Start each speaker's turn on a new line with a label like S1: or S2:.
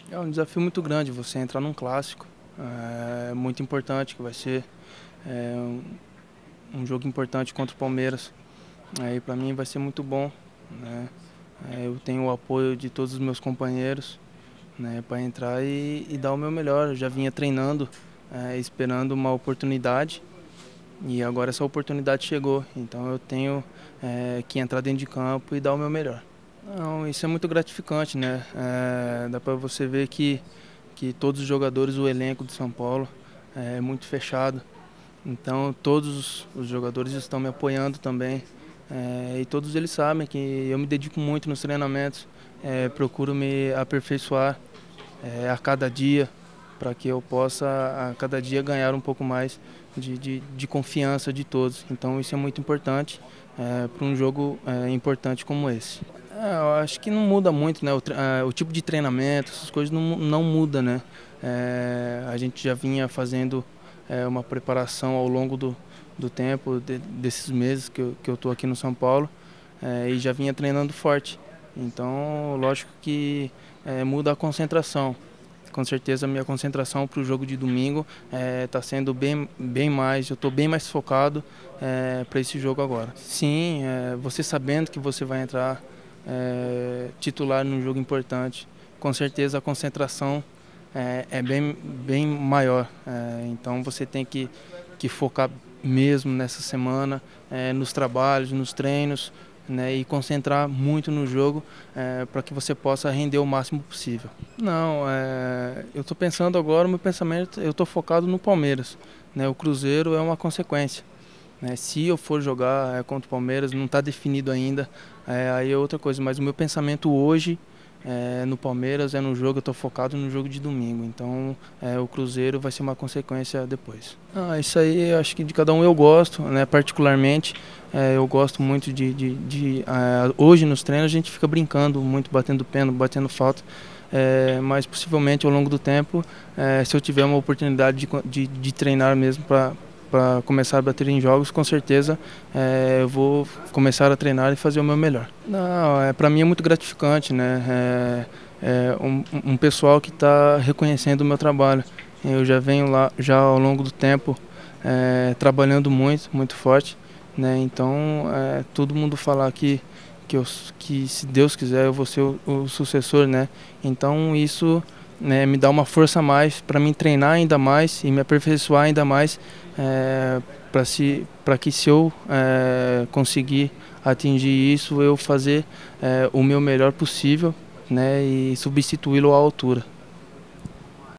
S1: É um desafio muito grande você entrar num clássico, muito importante, que vai ser é, um, um jogo importante contra o Palmeiras. Aí para mim vai ser muito bom, né? Eu tenho o apoio de todos os meus companheiros, né, para entrar e dar o meu melhor. Eu já vinha treinando, esperando uma oportunidade e agora essa oportunidade chegou. Então eu tenho que entrar dentro de campo e dar o meu melhor. Não, isso é muito gratificante, né? Dá para você ver que todos os jogadores, o elenco do São Paulo é muito fechado. Então todos os jogadores estão me apoiando também. E todos eles sabem que eu me dedico muito nos treinamentos, procuro me aperfeiçoar a cada dia para que eu possa a cada dia ganhar um pouco mais de confiança de todos. Então isso é muito importante para um jogo importante como esse. Eu acho que não muda muito, né? O tipo de treinamento, essas coisas não muda, né? A gente já vinha fazendo uma preparação ao longo do tempo, desses meses que eu estou aqui no São Paulo, e já vinha treinando forte. Então, lógico que muda a concentração. Com certeza a minha concentração para o jogo de domingo está sendo bem mais, eu estou bem mais focado para esse jogo agora. Sim, você sabendo que você vai entrar titular num jogo importante, com certeza a concentração é bem maior. Então você tem que focar mesmo nessa semana, nos trabalhos, nos treinos, né, e concentrar muito no jogo para que você possa render o máximo possível. Não, eu estou pensando agora, meu pensamento, eu estou focado no Palmeiras, né, o Cruzeiro é uma consequência. Se eu for jogar contra o Palmeiras, não está definido ainda, aí é outra coisa, mas o meu pensamento hoje no Palmeiras no jogo, eu estou focado no jogo de domingo, então o Cruzeiro vai ser uma consequência depois. Isso aí eu acho que de cada um eu gosto, né, particularmente, eu gosto muito hoje nos treinos a gente fica brincando muito, batendo pênalti, batendo falta, mas possivelmente ao longo do tempo, se eu tiver uma oportunidade de treinar mesmo para começar a bater em jogos, com certeza eu vou começar a treinar e fazer o meu melhor. Não, para mim é muito gratificante, né? Um pessoal que está reconhecendo o meu trabalho. Eu já venho lá já ao longo do tempo trabalhando muito forte, né? Então todo mundo falar que se Deus quiser eu vou ser o sucessor, né? Então isso me dá uma força a mais para me treinar ainda mais e me aperfeiçoar ainda mais para que se eu conseguir atingir isso, eu fazer o meu melhor possível, né, e substituí-lo à altura.